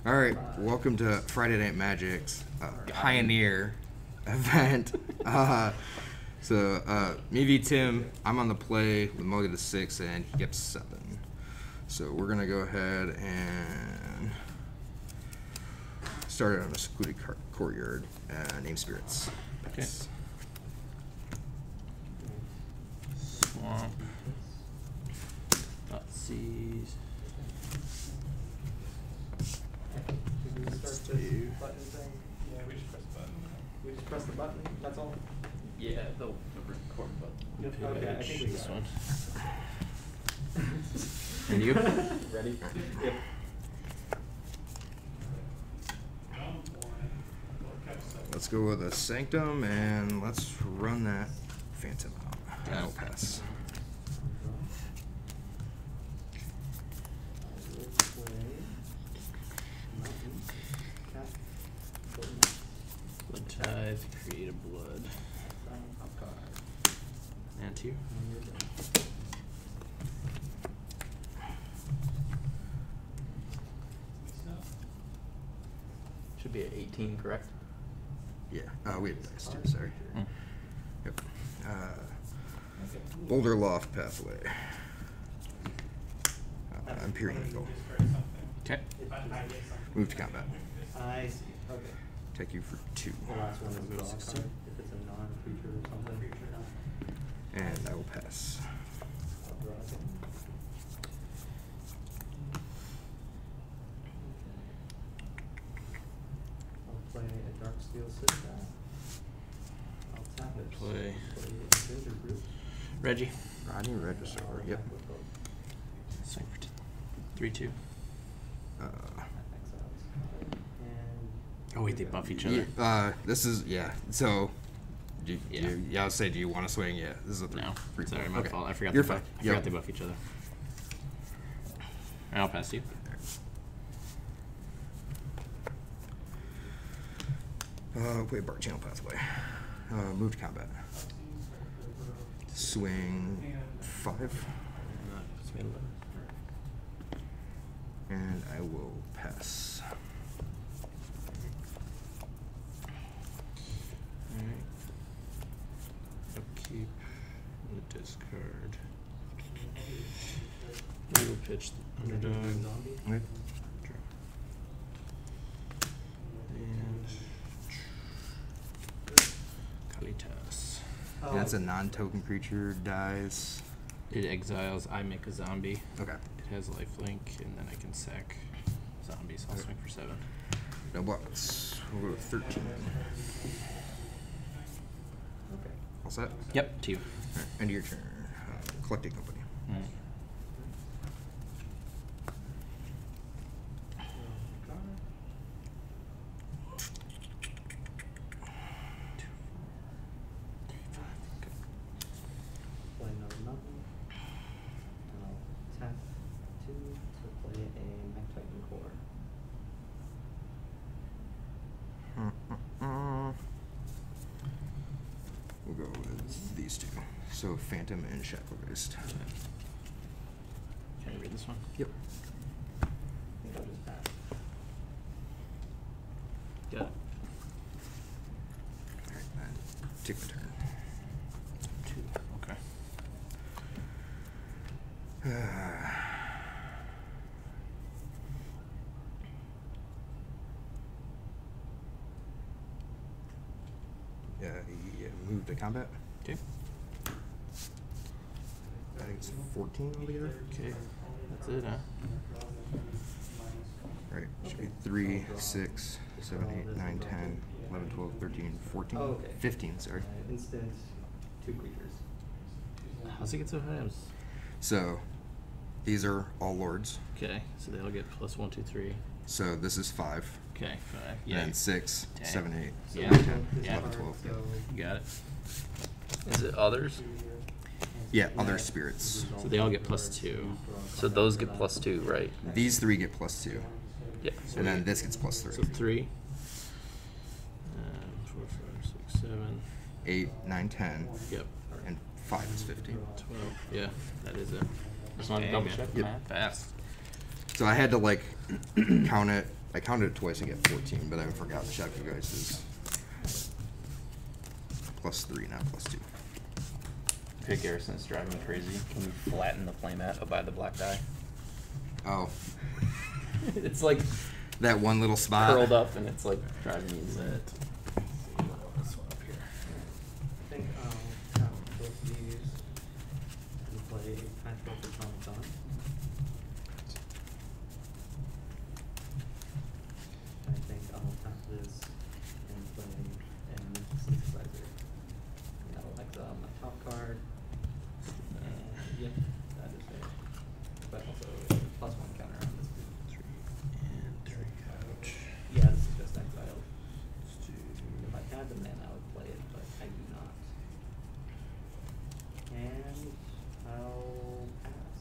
All right, welcome to Friday Night Magic's Pioneer event. Me v Tim, I'm on the play with Mulligan to 6, and he gets 7. So we're gonna go ahead and start it on a secluded courtyard. Name spirits. Okay. Swamp. Seas. Let's do. Button thing. Yeah, we just press the button. We just press the button. That's all. Yeah, the record button. Yep. Okay, I think we this got one. it. And you? Ready? Yep. Let's go with a Sanctum, and let's run that Phantom out. That'll pass. Blood Tithe, create a blood. And 2. Should be at 18, correct? Yeah. We have dice too. Sorry. Mm. Yep. Boulder Loft Pathway. Empyrean Eagle. Okay. Move to combat. I see. Okay. Take you for 2. The last one is draw a card if it's a non-creature or something. And I will pass. I'll draw it. I'll play a Darksteel Citadel. I'll tap it. Play. Ginger Brute. Reggie. Rodney Register. Yep. Swing for 3-2. Oh wait, they buff each other. This is So, I'll say, do you want to swing? Yeah, this is a 3. No, 3 sorry, my fault. I forgot. You're they fine. I forgot they buff each other. I'll pass you. Wait, Bark Channel Pathway. Move to combat. Swing 5. And I will pass. Alright. Upkeep. The discard. We will pitch the underdog. Okay. And Kalitas. And that's a non-token creature, dies. It exiles. I make a zombie. Okay. It has lifelink, and then I can sack zombies. I'll swing for 7. No blocks. We'll go to 13. Okay. All set? Yep, to you. Right, end of your turn. Collecting Company. Alright. Play another mountain. I'll tap 2 to play a Mech Titan Core. We'll go with these 2. So Phantom and Shacklegeist. Can you read this one? Yep. I think I'll just pass. Got it. Alright, and take my turn. 2. Okay. Move to combat. Okay. I think it's 14 altogether. Okay. That's it, huh? Right. Should be 3, 6, 7, 8, 9, 10, 11, 12, 13, 14. Oh, okay. 15, sorry. Instant 2 creatures. How's it get so high? So, these are all lords. Okay, so they all get plus 1, 2, 3. So this is 5. Okay, 5. And Yeah. then 6, 10. 7, 8, Yeah. 9, 10, Yeah. 11, 12. So You got it. Is it others? Yeah, other spirits. So they all get plus 2. So those get plus 2, right? These 3 get plus 2. Yeah. So And then this gets plus 3. So 3. 4, 5, 6, 7. 8, 9, 10. Yep. And 5 is 15. 12. Yeah, that is it. Just wanted to Dang, double man. check. Yep. Matt. Fast. So I had to like count it I counted it twice and get 14, but I forgot to check you guys' +3, not +2. Okay, Garrison, it's driving me crazy. Can we flatten the playmat above the black die? Oh. It's like that one little spot. curled up, and it's like driving me insane. I think I'll count both of these and play Patchwork Automaton. I think I'll tap this and play an Synthesizer. And that'll exile my top card. And yeah, that is fair. But also +1 counter on this dude. 3 and 3 ouch. Yeah, this is just exiled. If I had the mana, I would play it, but I do not. And I'll pass.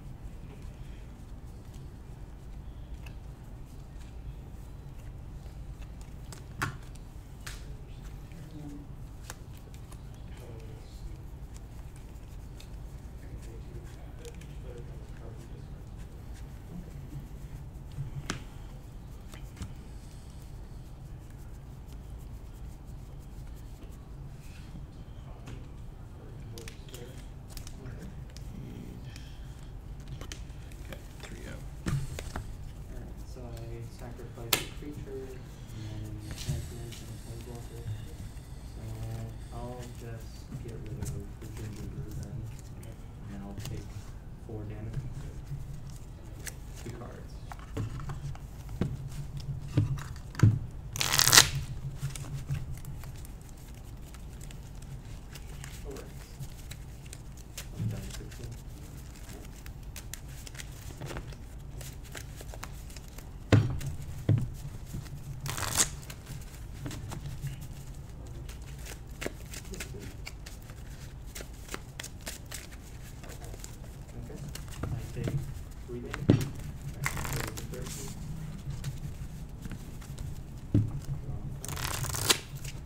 Okay, 3 out. Alright, so I sacrifice a creature and then enchantment and a planeswalker. So I'll just get rid of the ginger brew then. And I'll take 4 damage. 2 cards. Alright. I'm done with 16. Okay. I take 3 damage. Alright, so it's a 13. Wrong card.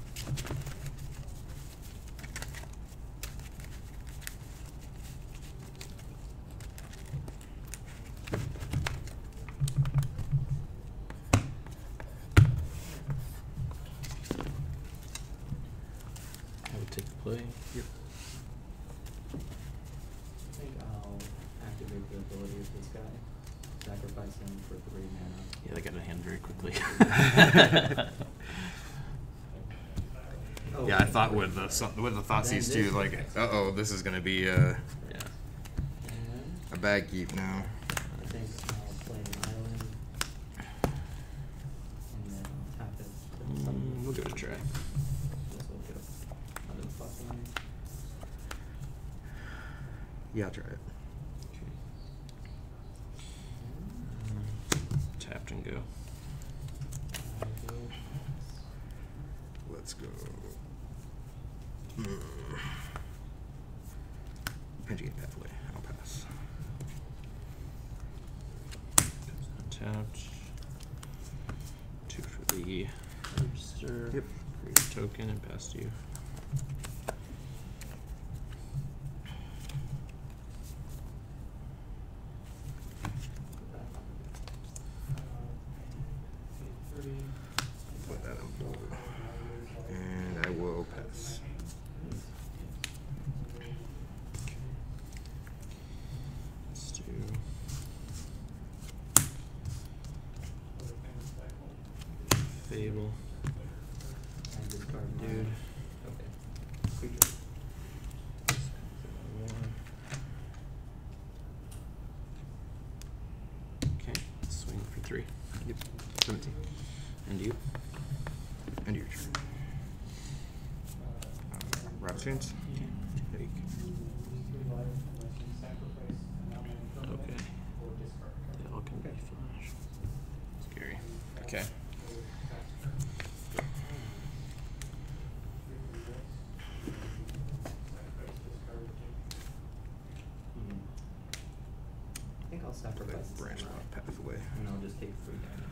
I would take the play. Yep. I think I'll activate the ability of this guy. Sacrifice him for 3 mana. Yeah, that got out of hand very quickly. Oh, Yeah, I thought with the Thoughtseize too, like, uh-oh, this is gonna be Yeah. And a bad keep now. I think I'll play an island. And then I'll tap it. To summon We'll give it a try. this will go another +1. Yeah, I'll try it. Tapped and go. I will pass. Let's go. Pinching pathway. I'll pass. Tapped. 2 for the register. Yep. Create a token and pass to you. Put that on board. And I will pass. Let's do Fable. And discard my- Dude. Okay. Creature. Okay, swing for 3. Yep. 17. And you? And your turn. Rapid Chance? Take. Okay. They all can be flash. Scary. Okay. I think I'll sacrifice That this branch samurai, pathway. and I'll just take 3 damage.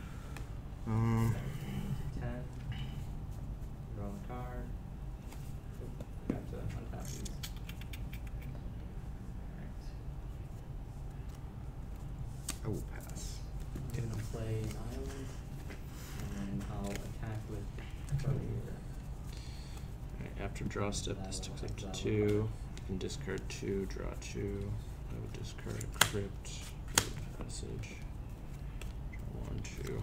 10. Draw a card. Oh, forgot to untap these. Alright. I will pass. I'm gonna play an island. after draw step, this takes up to 2. You can discard 2, draw 2. I would discard a crypt, draw a passage, draw 1, 2.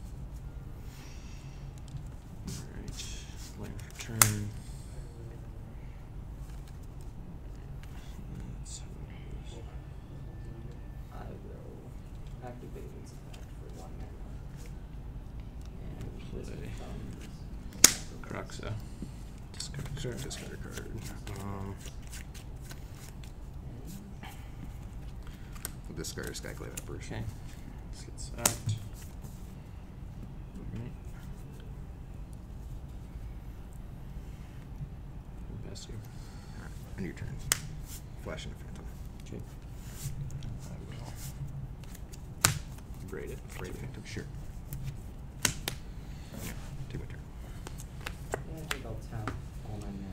Alright, land for turn. Let's I will activate its effect for 1 mana. And this play becomes Croxa. Discard card. Discard a card. We'll discard Skyclave Apparition. Okay. This gets sacked. Alright. Pass you. Alright, on your turn. Flash into Phantom. Okay. I will braid it. Braid Phantom, sure. Yeah, take my turn. Yeah, I think I'll tap all my mana.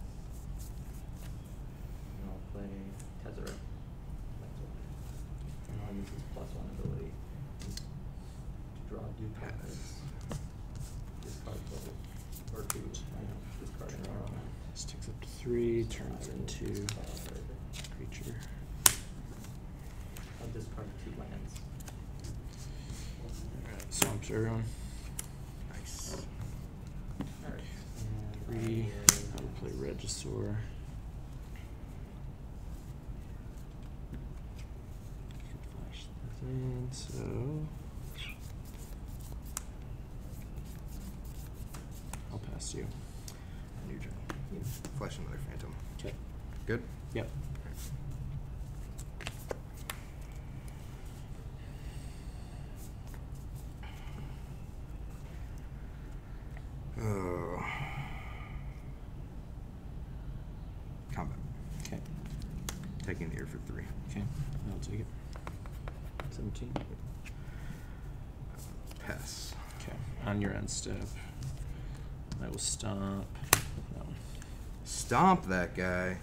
And I'll play Tezzeret. That's one. And I'll use his +1 ability to draw duplicates. Discard total. Or 2, discard an arrow. This takes up to 3, turns into creature. I'll discard 2 lands. Alright, swamps everyone. Nice. Alright. 3. I will play Regisaur. You can flash that in, so I'll pass you. On your turn. Flash another Phantom. Okay. Good? Yep. Oh. Combat. Okay. Taking the air for 3. Okay. I'll take it. 17. Pass. Okay. On your end step, I will stomp. No. Stomp that guy.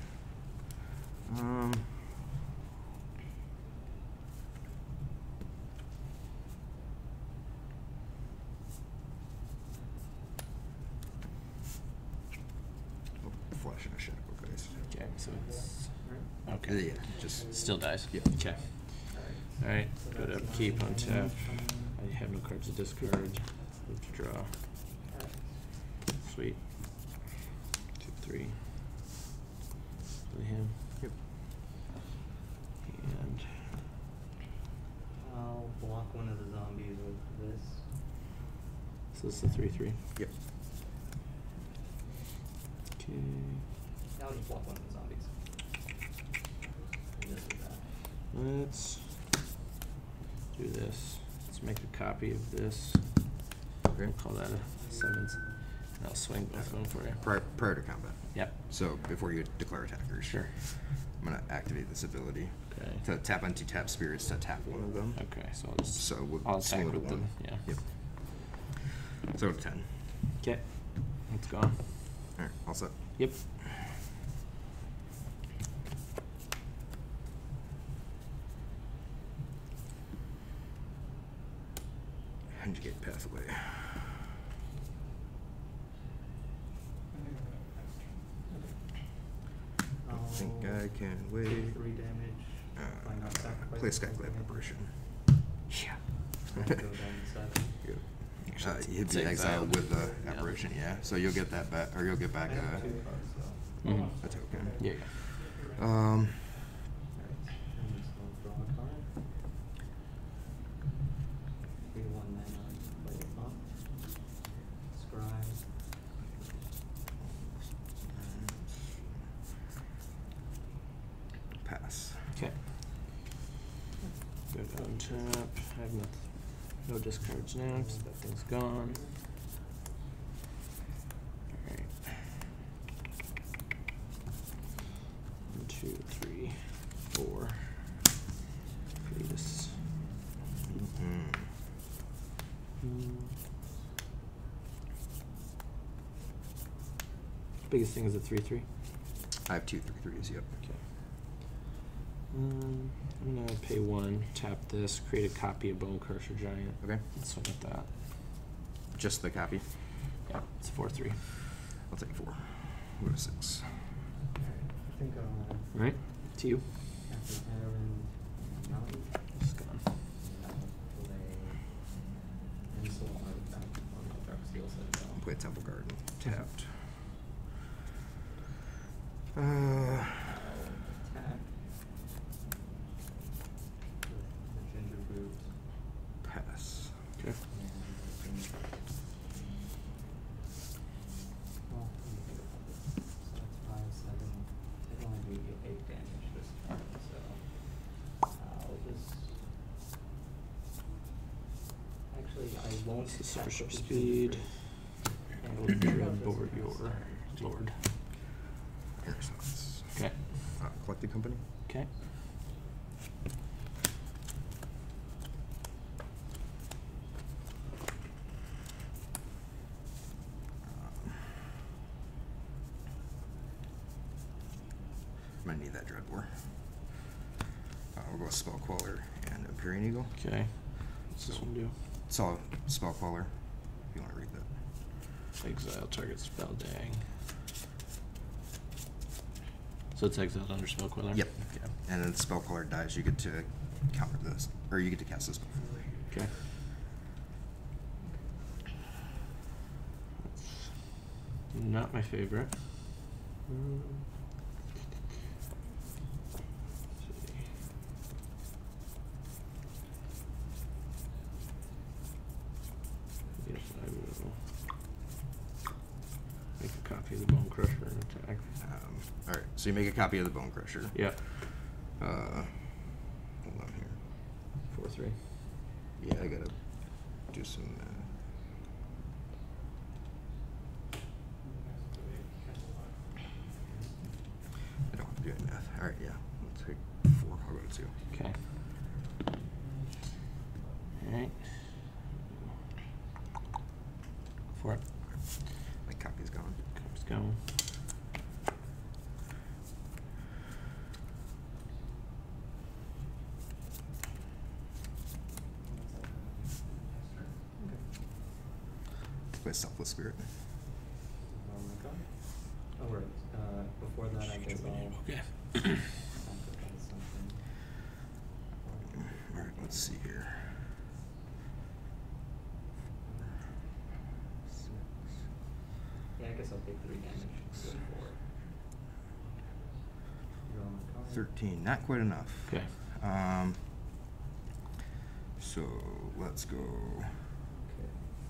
Flashing a shadow, guys. Okay, so it's okay. Yeah, just Still dies. Yeah. Okay. All right. Go to upkeep, untap. I have no cards to discard. Move to draw. Sweet. 2, 3. Play him. Yep. And I'll block one of the zombies with this. so this is the 3/3. Yep. Okay. I'll just block one of the zombies. And this with that. Let's do this. Let's make a copy of this. Okay. We'll call that a 7th. And I'll swing both of them for you. Prior to combat. Yep. So before you declare attackers. Sure. I'm gonna activate this ability Okay. to tap onto tap spirits to tap one of them. Okay, so I'll just So we'll I'll swing attack to with 1. them. Yeah. Yep. So 10. Okay. It's gone. All right, all set. Yep. Conjugate pathway. I think I can wait. 3 damage. By not sacrificing Play something. Skyclave Apparition. Yeah. I'll go down to 7. Good. Actually, He'd it's be exiled with the Yeah. apparition, yeah. So you'll get that back, or you'll get back I have 2 cards though. Mhm. a token. Yeah. Um, Alright. And just I'll draw a card. Pay 1 mana, play a bump. Scribe. pass. Okay. Go to untap. I have no discards now because that thing's gone. Alright. 1, 2, 3, 4. Creatus. Biggest thing is a 3/3. I have 2 3/3s, yep. Okay. I'm gonna pay 1, tap this, create a copy of Bone Crusher Giant. Okay. Let's swing at that. Just the copy. Yeah, it's 4/3. I'll take 4. We'll go to 6. I think I'll Right? To you. after Ireland Mountain. It's gone. Play Insult Artifact on the Dark Steel Citadel. Play Temple Garden. Tapped. Attack with the Ginger Brute Pass. Okay. and the Ginger. Well, let me think about this. So that's 5, 7. It only do 8 damage this turn, so I'll just. Actually, I won't This is attack Sorcerer with the Speed. Ginger Will Brute. dreadbore your lord. Renaissance. Okay. Collected Company. Okay. I'm gonna need that Dreadbore. We'll go with Spell Queller and Empyrean Eagle. Okay. What's this one do? It's all Spell Queller. If you want to read that. Exile target spell dang. So it's exiled under spell queller? Yep. Okay. And then Spell Queller dies, you get to counter this, or you get to cast this spell. Okay. That's not my favorite. Let's see. Yes, I will make a copy of the Bone Crusher and attack. All right, so you make a copy of the Bone Crusher. Yeah. Hold on here. 4/3. Yeah, I gotta do some. I don't have to do any math. All right, yeah. Let's take 4. I'll go to 2. Okay. Alright. For it. My copy's gone. Cop's going. Play Selfless Spirit. Oh my god. Oh, right. Before that, I guess I'll Okay. sacrifice something. All right, let's see here. 6. Yeah, I guess I'll take 3 damage. Go 4. Draw my card. 13. Not quite enough. Okay. So let's go. Okay.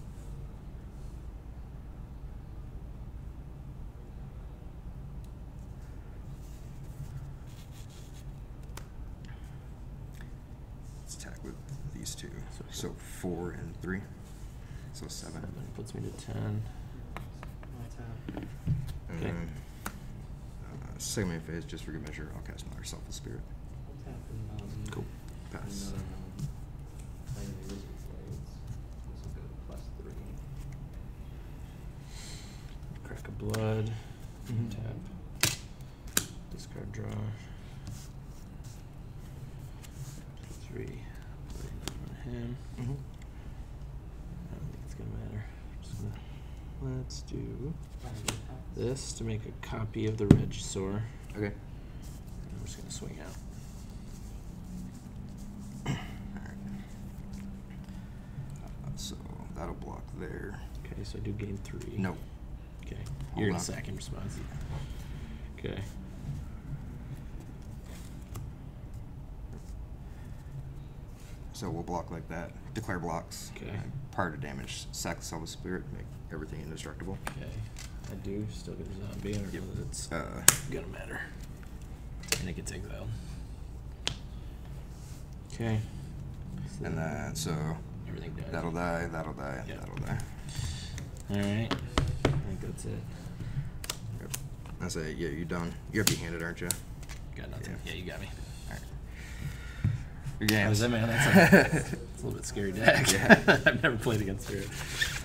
Let's attack with these 2. So 4 and 3. So 7. 7 puts me to 10. I'll tap. And Okay. then second main phase, just for good measure, I'll cast another Selfless Spirit. I'll tap the mountain. Cool. Pass. Another mountain. Play the Wizard Blades. This will go +3. Crack of blood. Mhm. Tap. Discard draw. 3. Put it on him. Mm-hmm. I don't think it's gonna matter. Just gonna, let's do Pass. this to make a copy of the Regisaur. Okay. And I'm just gonna swing out. Alright. So that'll block there. Okay, so I do gain 3. No. Okay. Hold You're gonna on. sack in response. Okay. So we'll block like that. Declare blocks. Okay. And prior to damage, sack the Selfless Spirit, make everything indestructible. Okay. I do still get a zombie. I don't Yep. know that it's gonna matter. And it gets exiled. Okay. So And then, so everything dies. that'll die, that'll die, Yep. that'll die. Alright. I think that's it. Yep. That's it. Yeah, you're done. You're empty-handed, aren't you? Got nothing. Yeah. Yeah, you got me. Alright. Your games. How's that, man? That's a little bit scary deck. Yeah. I've never played against it.